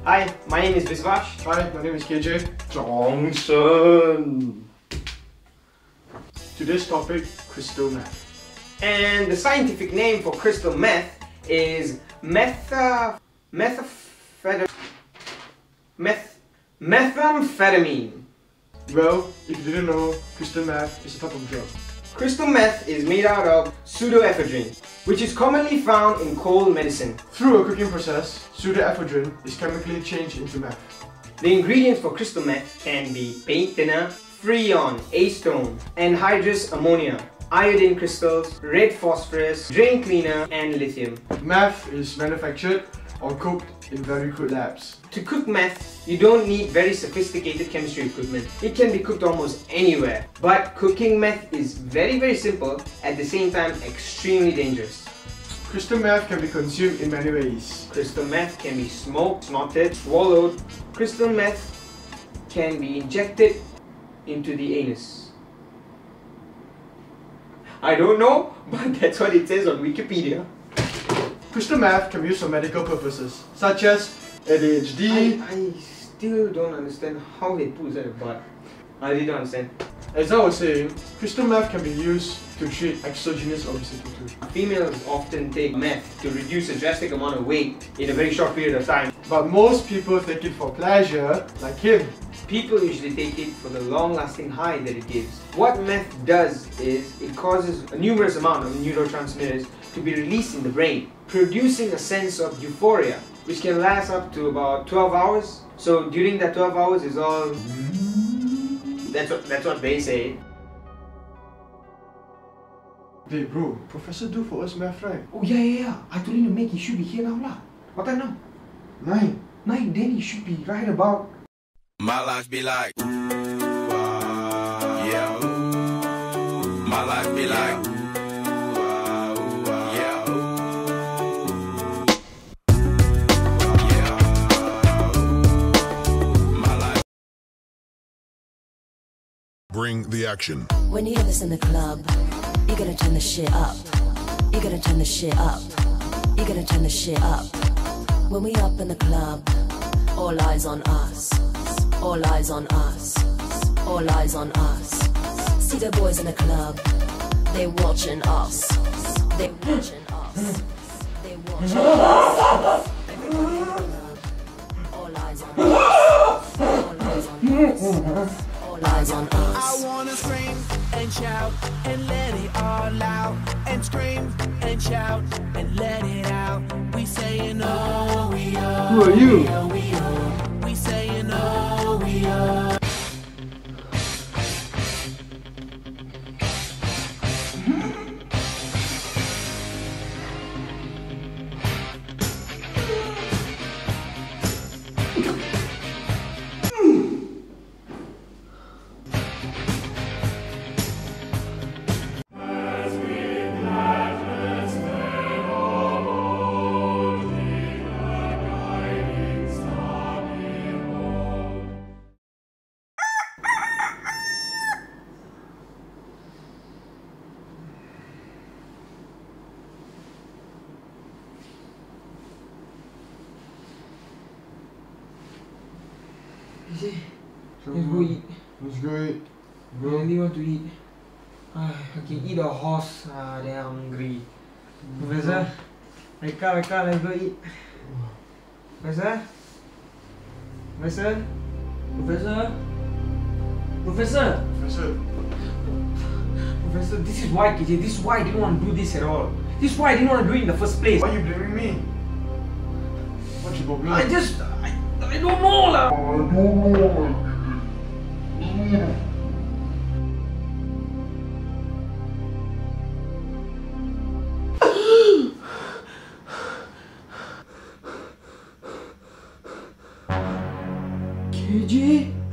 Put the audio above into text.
Hi, my name is Vissvash. Hi, my name is KJ. Chong, Shen. Today's topic, crystal meth. And the scientific name for crystal meth is methamphetamine. Well, if you didn't know, crystal meth is a type of drug. Crystal meth is made out of pseudoephedrine, which is commonly found in cold medicine. Through a cooking process, pseudoephedrine is chemically changed into meth. The ingredients for crystal meth can be paint thinner, freon, acetone, anhydrous ammonia, iodine crystals, red phosphorus, drain cleaner, and lithium. Meth is manufactured or cooked in very crude labs. To cook meth, you don't need very sophisticated chemistry equipment. It can be cooked almost anywhere. But cooking meth is very simple, at the same time extremely dangerous. Crystal meth can be consumed in many ways. Crystal meth can be smoked, snorted, swallowed. Crystal meth can be injected into the anus. I don't know, but that's what it says on Wikipedia. Crystal meth can be used for medical purposes, such as ADHD. I still don't understand how they put that in butt. I really don't understand. As I was saying, crystal meth can be used to treat exogenous obesity too. Females often take meth to reduce a drastic amount of weight in a very short period of time. But most people take it for pleasure, like him. People usually take it for the long-lasting high that it gives. What meth does is it causes a numerous amount of neurotransmitters to be released in the brain, producing a sense of euphoria, which can last up to about 12 hours. So during that 12 hours is all... That's what they say. Hey bro, Professor do for us meth, right? Oh yeah. I told him to make, he should be here now lah. What time now? 9. 9, then he should be right about... My life be like, yeah. My life be like, yeah. My life. Bring the action. When you hear this in the club, you gotta turn the shit up. You gotta turn the shit up. You gotta turn the shit up. When we up in the club, all eyes on us. All eyes on us. All eyes on us. See the boys in the club, they watching us. They watching us. They watching us. Everybody in the club, all eyes on us. All eyes on us. All eyes on us. I wanna scream and shout and let it all out. And scream and shout and let it out. We saying oh, we are. Who are you? We saying oh, we are. Let's go eat. Let's go eat. I really want to eat. I can eat a horse. They're hungry. Professor, wake up, let's go eat. Professor? Professor? Professor? Professor, this is why, KJ, this is why I didn't want to do this at all. This is why I didn't want to do it in the first place. Why are you blaming me? What you got me? I don't know lah. KJ?